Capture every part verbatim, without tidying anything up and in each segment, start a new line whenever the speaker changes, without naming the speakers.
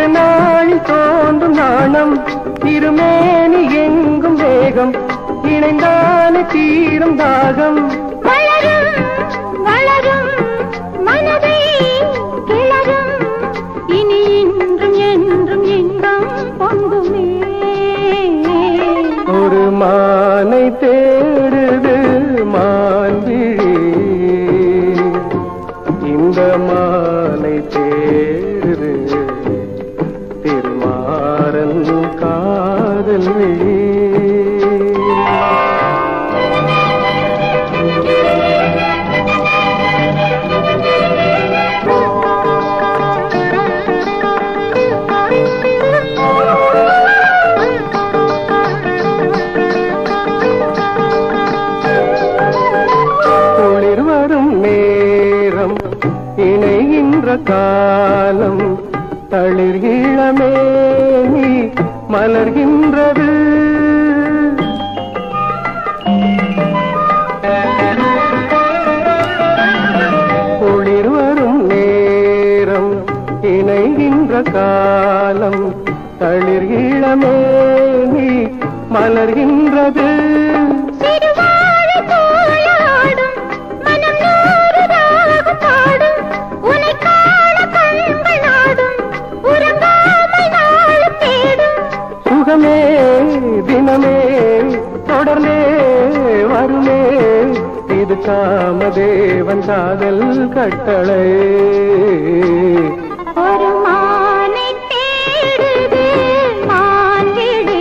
திருநாளில் தோன்றும் நாணம் திருமேனி எங்கும் வேகம் இணைந்தானே தீரும் தாகம்
வளரும் வளரும் மனதை கிளறும் இனி இன்றும் என்றும் இன்பம் பொங்குமே
ஒரு மானை தேடுது மான்விழி இந்த மானை தேடுது திருமாறன் காதல் விழி இணைகின்ற காலம் தளிர் இளமேனி மலர்கின்றது குளிர் வரும் நேரம் இணைகின்ற காலம் தளிர் இளமேனி மலர்கின்றது சுகமே தினமே தொடர்ந்தே வருமே இது காமதேவன் காதல் கட்டளை
ஒரு மானை தேடுது மான்விழி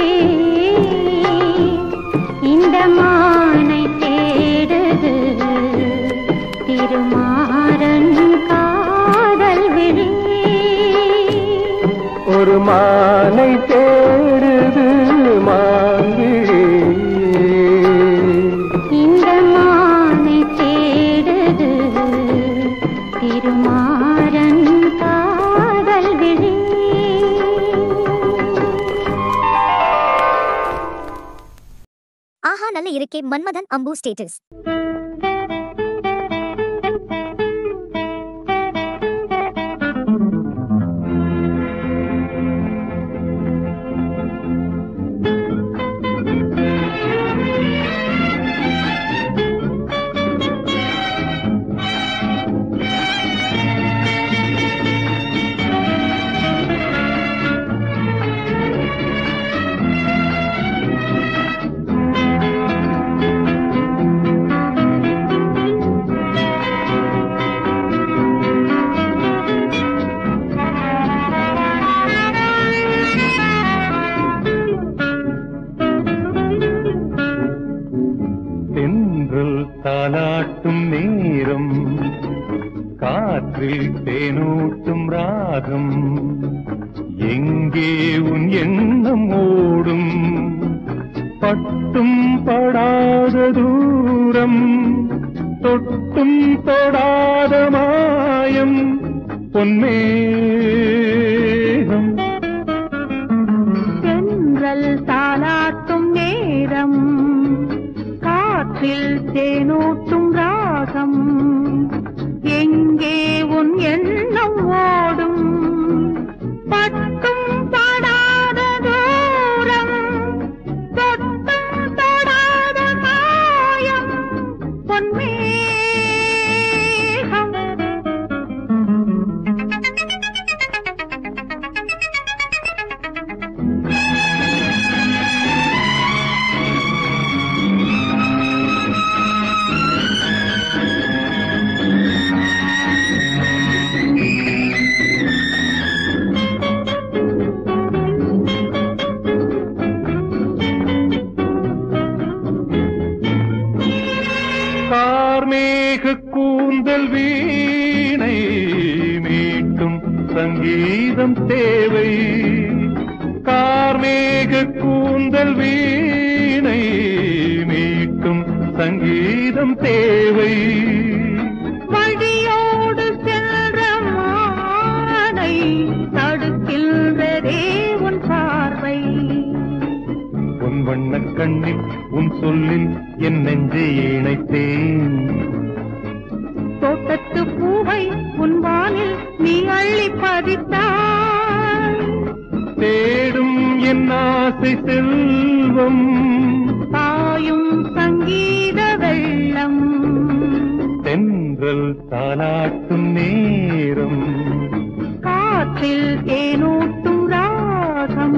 இந்த மானை தேடுது திருமாறன் காதல் விழி
ஒரு மானை தேடுது மான்விழி
இந்த மானை தேடுது திருமாறன் காதல் விழி
ஆஹா நல்ல இருக்கே மன்மதன் அம்பு ஸ்டேட்டஸ்
தாலாட்டும் நேரம் காற்றில் தேனூட்டும் ராகம் எங்கே உன் எண்ணம் ஓடும் பட்டும் படாத தூரம் தொட்டும் தொடாத மாயம் பொன்மேகம்
தென்றல் தாலாட்டும் நேரம் காற்றில் தேனூட்டும் ராகம் எங்கே உன் எண்ணம் ஓடும் பட்டும் படாத தூரம் தொட்டும் தொடாத மாயம் பொன்மேகம்
கார்மேக கூந்தல் வீணை மீட்டும் சங்கீதம் தேவை கார்மேக கூந்தல் வீணை மீட்டும் சங்கீதம் தேவை
வழியோடு சென்ற மானை தடுக்கின்றதே உன் பார்வை
உன் வண்ணக் கண்ணில் உன் சொல்லில் என் நெஞ்சை இணைத்தேன்
தோட்டத்து பூவை உன் வானில் நீ அள்ளி பதித்தாய்
என் ஆசை செல்வம்
பாயும் சங்கீத வெள்ளம்
தென்றல் தாலாட்டும் நேரம்
காற்றில் தேனூட்டும் ராகம்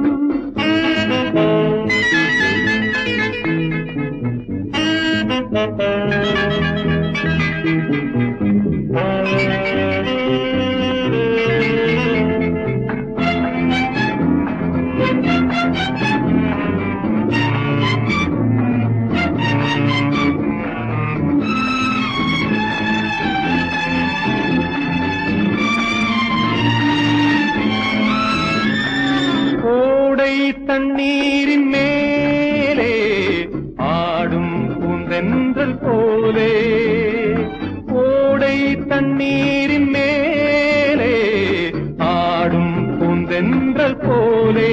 தண்ணீரின் மேலே ஆடும் பூந்தென்றல் போலே ஓடை தண்ணீரின் மேலே ஆடும் பூந்தென்றல் போலே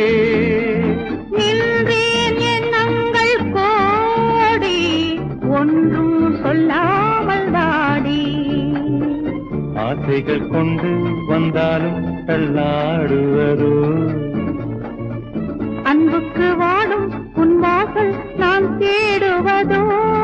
நின்றேன் எண்ணங்கள் கோடி ஒன்றும் சொல்லாமல் தாடி
ஆசைகள் கொண்டு வந்தாலும் தள்ளாடுவதோ
அன்புக்கு வாடும் உன் வாசல் நான் தேடுவதோ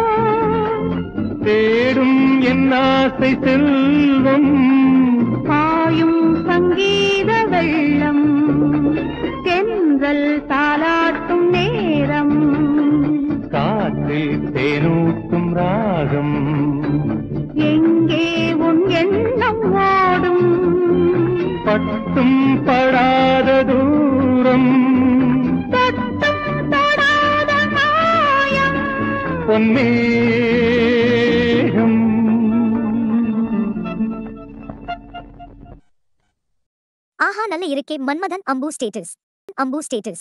தேடும் என் ஆசை செல்வம்
பாயும் சங்கீத வெள்ளம் தென்றல் தாலாட்டும் நேரம்
காற்றில் தேனூட்டும் ராகம்
எங்கே உன் எண்ணம் ஓடும்
பட்டும் படாத தூரம்
தொட்டும் தொடாத மாயம்
பொன்மேகம்
ஆஹா நல்ல இருக்கே மன்மதன் அம்பு ஸ்டேட்டஸ் அம்பு ஸ்டேட்டஸ்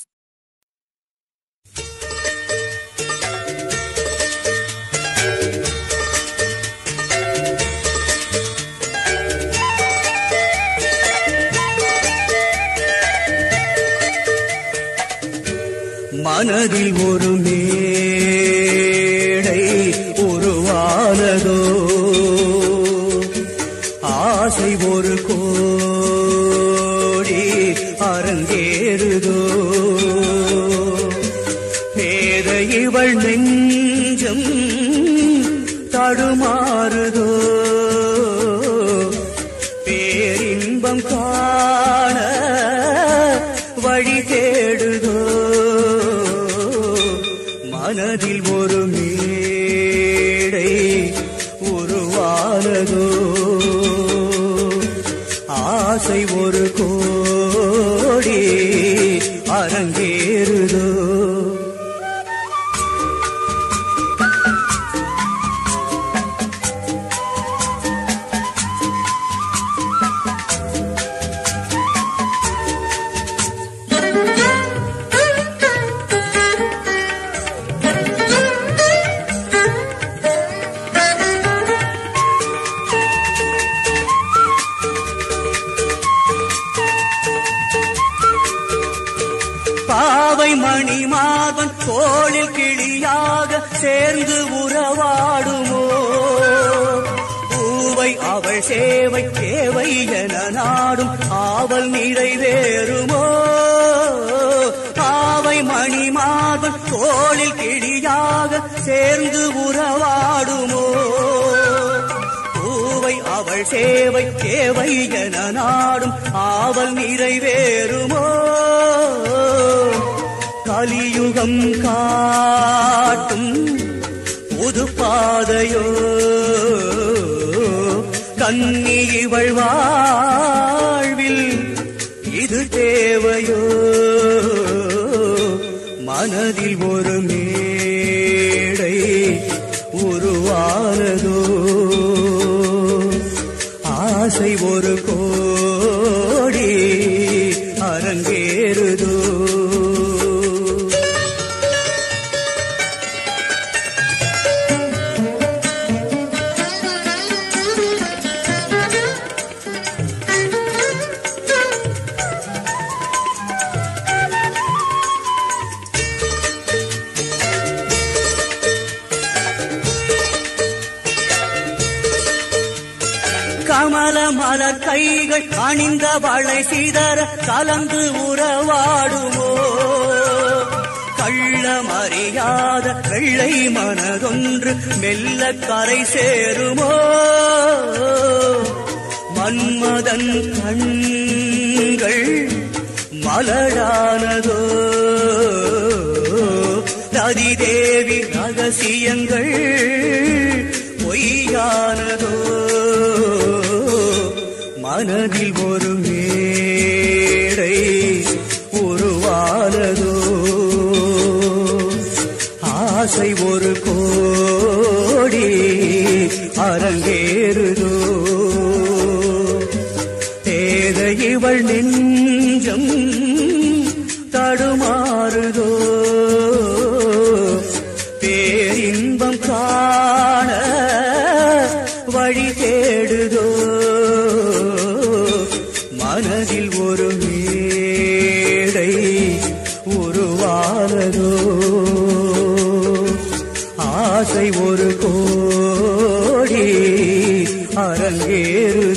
மனதில் ஒரு மேடை உருவானதோ ஆசை ஒரு கோடி அரங்கேறுதோ பேத இவள் நெஞ்சம் தடுமாறுதோ பேரின்பம் காண வழி தேடுதோ மனதில் ஒரு மேடை உருவானதோ ஆசை ஒரு கோடி அரங்கேறுதோ பாவை மணி மாதன் தோளில் கிளியாக சேர்ந்து உறவாடுமோ பூவை அவள் சேவை தேவை என நாடும் ஆவல் நிறைவேறுமோ பாவை மணி மாதன் தோளில் கிளியாக சேர்ந்து உறவாடுமோ பூவை அவள் சேவை தேவை என நாடும் ஆவல் நிறைவேறுமோ கலியுகம் காட்டும் புது பாதையோ கன்னி இவள் வாழ்வில் இது தேவையோ மனதில் ஒரு மேடை உருவானதோ ஆசை ஒரு கோடி அரங்கேறுதோ கமல மலர் கைகள் அணிந்த வளை சிதற கலந்து உறவாடுமோ வெள்ளை மனதொன்று மெல்ல கரை சேருமோ மன்மதன் கண்கள் மலரானதோ ரதி தேவி ரகசியங்கள் பொய்யானதோ மனதில் ஒரு மேடை உருவானதோ ஆசை ஒரு கோடி அரங்கேறுதோ தேதை இவள் நெஞ்சம் தடுமாறுதோ பேரின்பம் காண வழி தேடுதோ மனதில் ஒரு மேடை உருவானதோ ஆசை ஒரு கோடி அரங்கேறு